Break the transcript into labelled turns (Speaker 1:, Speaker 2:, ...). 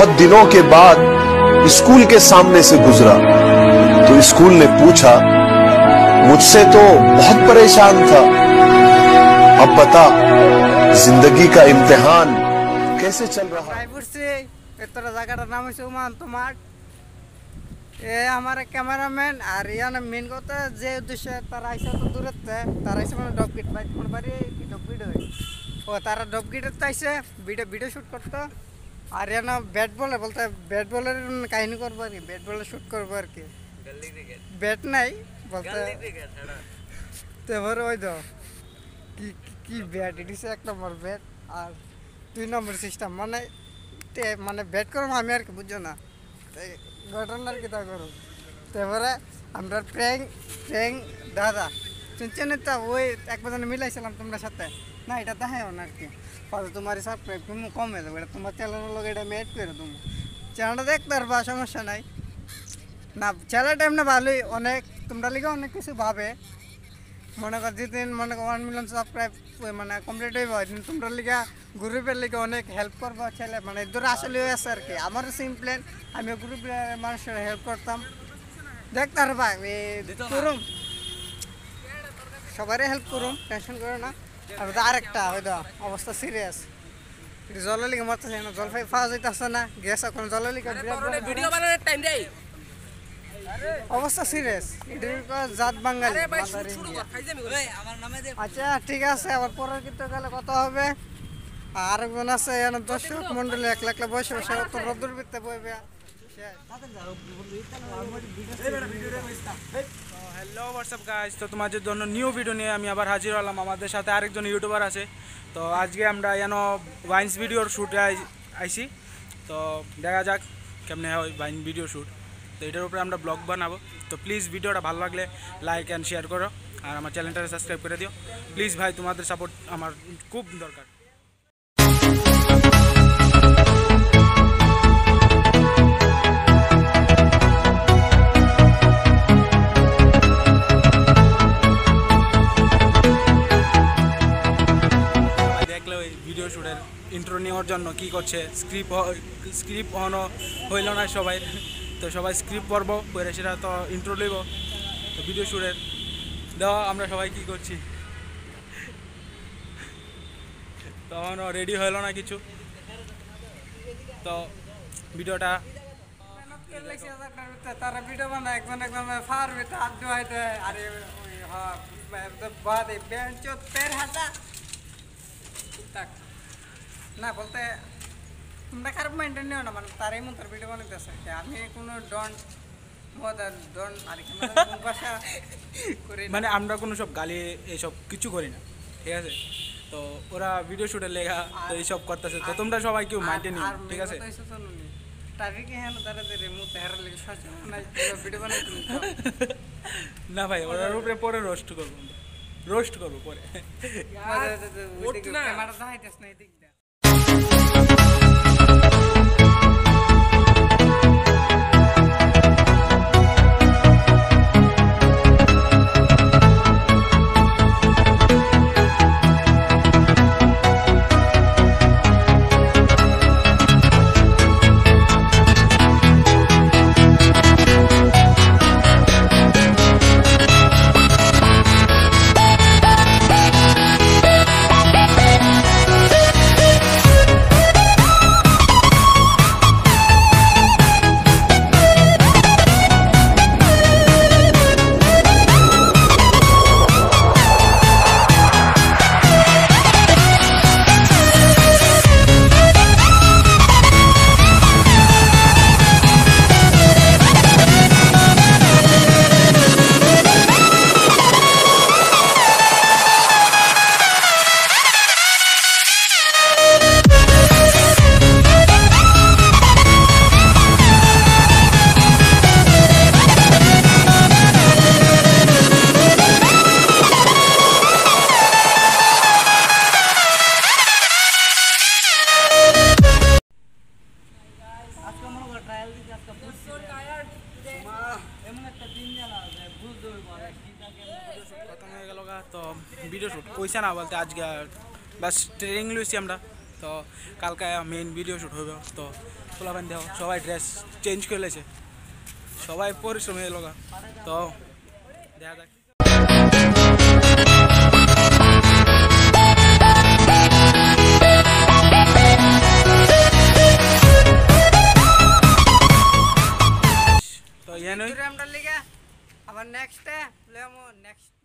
Speaker 1: बहुत दिनों के बाद स्कूल के सामने से गुजरा तो स्कूल ने पूछा, मुझसे तो बहुत परेशान था, अब बता जिंदगी का इम्तिहान कैसे चल रहा है।
Speaker 2: জায়গাটার নাম হচ্ছে উমান্ত মাঠ। এ আমার ক্যামেরাম্যান আর ইয়ানা মেন কথা যে উদ্দেশ্যে তারা আইসা তো দূরত্বে তারা আইসা মানে ডব গিট বাইক কোন বাড়ি ডব গিট ও তারা ডব গিটে আইসে ভিডিও শুট করতো আর ইয়ানা ব্যাট বলে বলতে ব্যাট বলের কাহিনী করবো আর কি, ব্যাট বলে শুট করবো আর কি, ব্যাট নাই বলতে তো এবারে ওই তো কি ব্যাট এটিছে 1 নম্বর ব্যাট আর 2 নম্বর সিস্টেম মানে মানে ব্যাট করবো আমি আর কি বুঝছো না ঘটনার কি তা করো তো এবারে আমরা প্র্যাঙ্ক দাদা শুনছেন তো ওই এক বাজানে মিলাইছিলাম তোমরা সাথে না এটা দেখাও না আর কি পরে তোমার সাবস্ক্রাইব তুমি কমে দেবো এটা তোমার চ্যানেলের লোক এটা আমি অ্যাড করে দেবো চ্যানেলটা দেখতে পারবা সমস্যা নাই না চ্যানেলটা এমনি ভালোই অনেক তোমরা লিখে অনেক কিছু ভাবে মনে কর যেদিন মনে কর 1 মিলিয়ন সাবস্ক্রাইব মানে কমপ্লিট হইব ওইদিন তোমরা লিখে গ্রুপের লিখে অনেক হেল্প করবো ছেলে মানে এদের আসলে আছে আর কি আমারও সেম প্ল্যান আমি গ্রুপের মানুষের হেল্প করতাম দেখতে পারবা করুম সবারই হেল্প করুম টেনশন করো না আর আরেকটা হয়তো অবস্থা সিরিয়াস জলের লিগে মরতেছে না জলপাই পাওয়া যাইতেছে না গ্যাস এখন জলের লিগে ভিডিও বানানোর টাইম দেই অবস্থা সিরিয়াস জাত বাঙালি আচ্ছা ঠিক আছে আবার পরের কিন্তু গেলে কথা হবে আরেকজন আছে দর্শক মন্ডলী 1 লাখ বসে বসে তো রোদ্দুর ভিতরে বইবে
Speaker 3: হ্যালো হোয়াটসঅ্যাপ গাইস, তো তোমাদের জন্য নিউ ভিডিও নিয়ে আমি আবার হাজির হলাম। আমাদের সাথে আরেকজন ইউটিউবার আছে, তো আজকে আমরা ওয়াইন্স ভিডিওর শ্যুটে আইছি। তো দেখা যাক কেমনে হয় ওয়াইন ভিডিও শ্যুট, তো এটার উপরে আমরা ব্লগ বানাবো। তো প্লিজ ভিডিওটা ভালো লাগলে লাইক অ্যান্ড শেয়ার করো আর আমার চ্যানেলটা সাবস্ক্রাইব করে দিও প্লিজ ভাই, তোমাদের সাপোর্ট আমার খুব দরকার। দেখলে ওই ভিডিও শ্যুটের ইন্ট্রো নেওয়ার জন্য কি করছে, স্ক্রিপ্ট হইল না সবাই, তো সবাই স্ক্রিপ্ট পড়বো পড়ে সেটা তো ইন্ট্রো লইব। তো ভিডিও শ্যুটের দেওয়া আমরা সবাই কি করছি, তখনও রেডি হইল না কিছু। তো ভিডিওটা
Speaker 2: তারা ভিডিও বানায় একজন ফার আড্ডু হইতে আরে বাদে বেঞ্চ পের হাতা না বলতে তোমরা খারাপ মেনটেন নিও না মানে তারাই মন তার ভিডিও বানাইতেছে আমি কোনো
Speaker 3: মানে আমরা কোনো সব গালি এইসব কিছু করি না, ঠিক আছে। তো ওরা ভিডিও শুটের লেখা তো এইসব করতেছে, তো তোমরা সবাই কেউ মাইন্ডে নিও, ঠিক আছে। না ভাই ওরার উপরে পরে রোস্ট করবো পরে। খতম হয়ে গেল তো ভিডিও শ্যুট কইছে না বলতে আজকে বাস ট্রেনিং লইছি আমরা তো কালকে মেইন ভিডিও শ্যুট হবে। তো পোলাপান দেখো সবাই ড্রেস চেঞ্জ করে লেছে, সবাই পরিশ্রমী লগা। তো দেখা যাক। তো
Speaker 2: আমরা লিগে আবার নেক্সট